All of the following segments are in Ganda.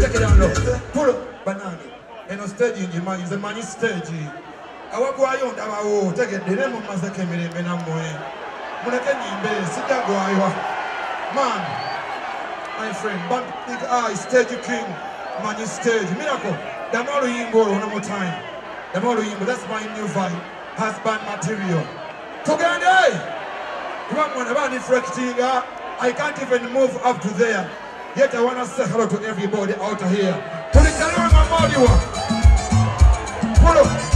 Take it down low. Pull up, banana. And on stage in Jima, is a money stage. I walk away on our take it. The name of Master came in and I'm going. Munakani, sit down, go. Man, my friend, big eye, stage king, money stage. Miracle. Damaru Yimbo, one more time. Damaru Yimbo, that's my new vibe. Husband material. Together! Come on, about reflecting. I can't even move up to there. Yet I want to say hello to everybody out here. Pull it down, my body. Pull up.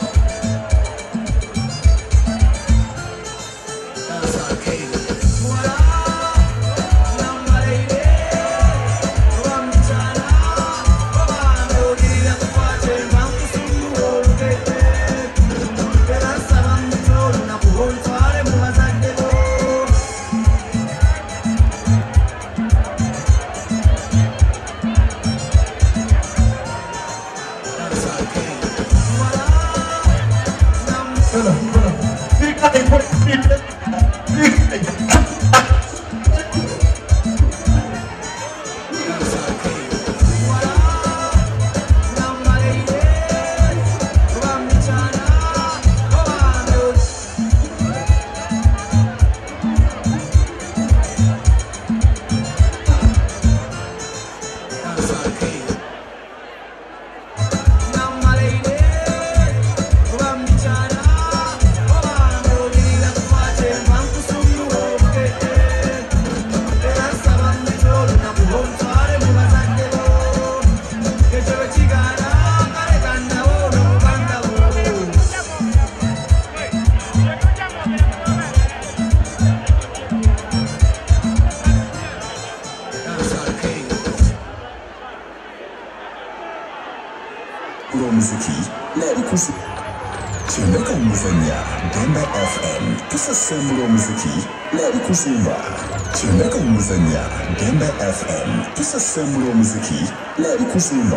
Dembe FM, kisa semlo muziki, lari kusumba.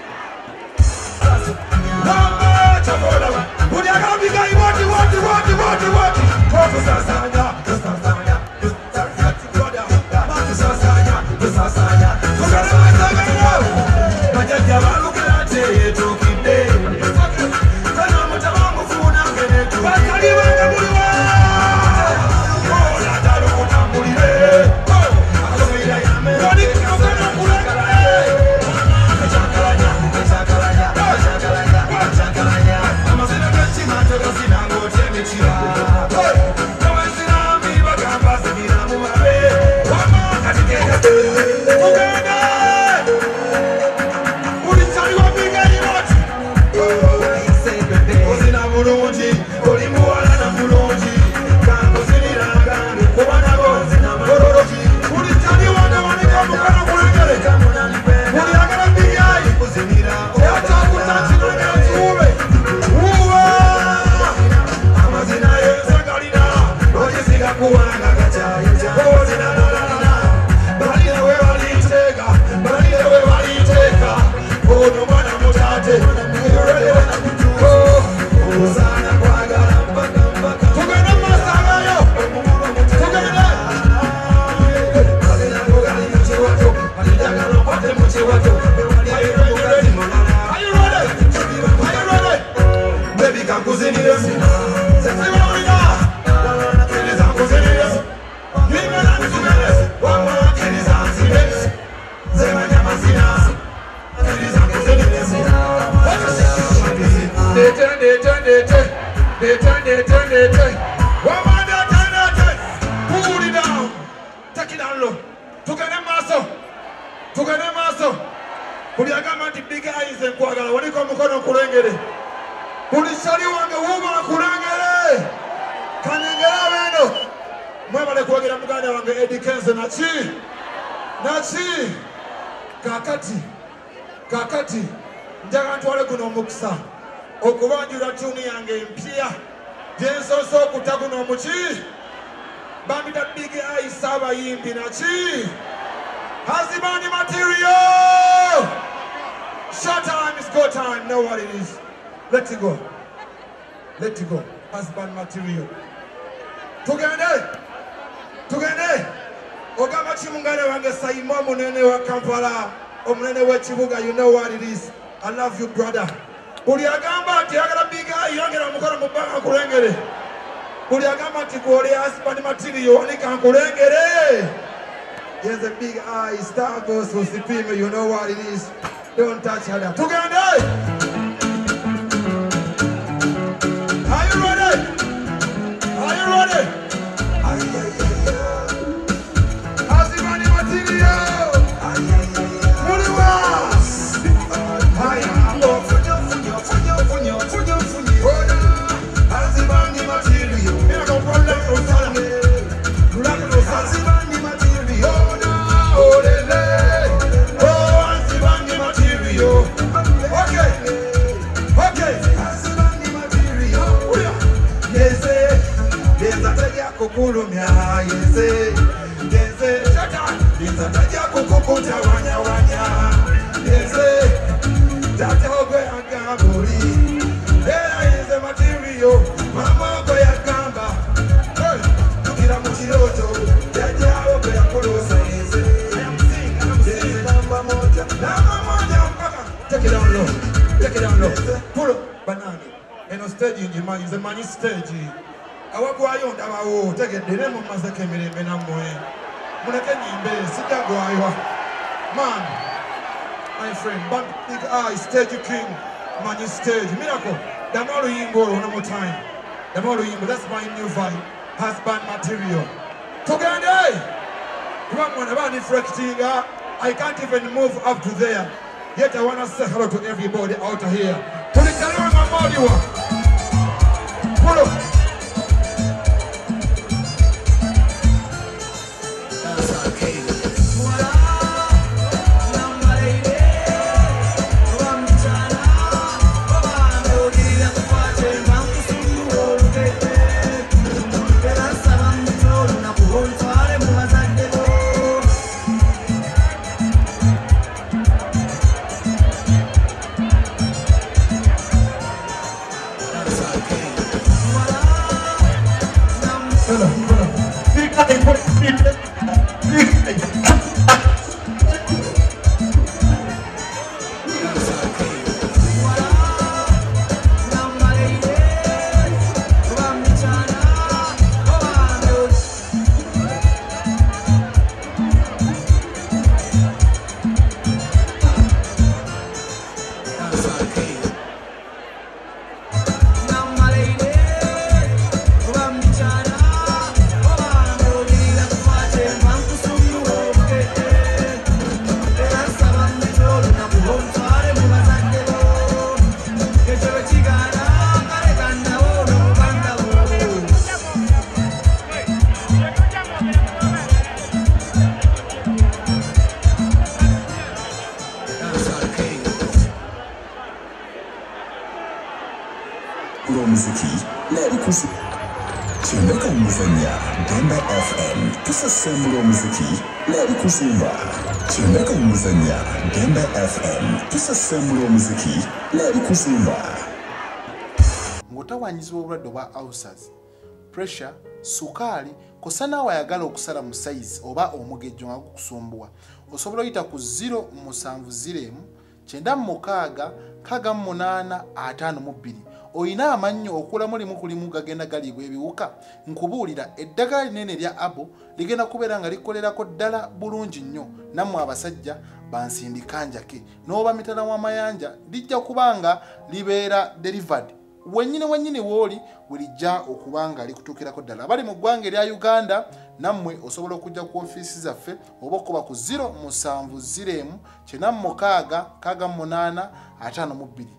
Kakati njaga ntwale kuno mukisa okubanjula tuni yange mpya jensoso okutaguno omuki bambita big eye saba yimpi naki Husband material. Short time is go time, know what it is. Let it go. Let it go. Husband material. Together. Ogama chimungane wange saimo munene wa Kampala. Omulene w'ekibuga, you know what it is. I love you, brother. Buli agamba ati agala big eye yongera mukono mu bbanga kulengere. Buli agamba ati gw'oli husband material wanika nkulengere. Here's a big eye, Star Goes to Sipime, you know what it is. Don't touch her. Tugende! Are you ready? Are you ready? Husband material. Kukulumya yese yese tata nizataja kukukuta wanya wanya yese tata ogwe agaburi era yese material mama ogwe agamba tukira mu kiroto yaja ogwe akulusa yese yese namba moja mpaka take it down low pull up banana eno stage njima is a mani stage awagwayo ndabawo tegedde mu mazeke mirembe nammwe muleke nyimbe sijagwayo man my friend big eye stage king mani stage miracle damalo yimbo one more time damalo yimbo that's my new vibe husband material tugende bamwana bani fractinga I can't even move up to there yet I want to say hello to everybody out here tulikaliwa mamodiwa pull up. Muziki lari kusi Chemeka muzanya Demba FM tusasembura muziki lari kuzimba Chemeka muzanya Demba FM tusasembura muziki lari kuzimba ngotawanyizibwa obulwadde obwa ulcers pressure sukali kosana wayagala okusala mu size oba omugejjo nga gukusumbuwa osobola oyita ku 070 9 6 8 oyina amannyo okula mulimu kulimu gagenda galibwa ebiwuka nkubuulira eddagala linene lya abo ligenda kubeera nga likolerako ddala bulungi nnyo nammwe abasajja bansindika njake n'oba mitala w'amayanja lijja kubanga libeera delivered wennyini wooli bulijja okubanga likutuukirako ddala abali mu ggwanga erya Uganda nammwe osobola okujja ku ofiisi zaffe oba okuba ku 070 9 6 8 52